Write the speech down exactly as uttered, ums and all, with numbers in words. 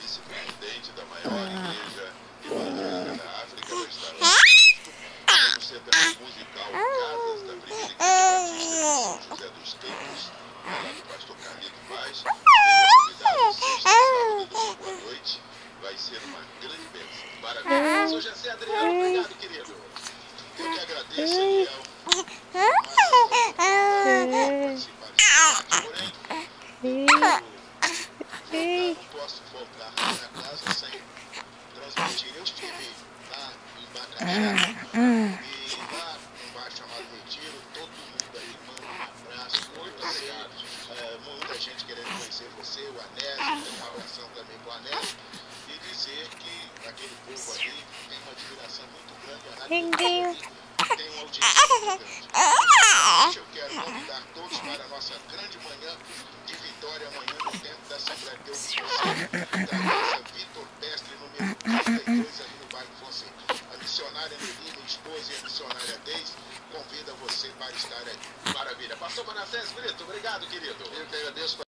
vice-presidente da maior igreja evangélica da África, vai estar lá conosco. Vamos ser também musical Casas da Primeira Igreja Batista de São José dos Campos, lá do pastor Carlito Paz. Seja convidado sexta, sábado e domingo à noite. Vai ser uma grande bênção. Parabéns. Sou José Adriano, obrigado, querido. Eu que agradeço, Eliel. Eu não posso voltar para minha casa sem transmitir. Eu estive lá em Bacaxá e lá num bar chamado Retiro, todo mundo aí manda um abraço, muito obrigado. É, muita gente querendo conhecer você, o Anésio, um abração também para o Anésio, e dizer que aquele povo ali tem uma admiração muito grande, a rádio tem uma audiência muito grande. Eu quero convidar todos para a nossa grande manhã de vitória, amanhã no tempo da Assembleia de Deus de Fonseca, da nossa Vitor Pestre, número trinta e dois, ali no bairro Fonseca. A missionária Nelly, minha esposa, e a missionária Deise convida você para estar aí. Maravilha. Pastor Manassés Brito, obrigado, querido. Eu que agradeço.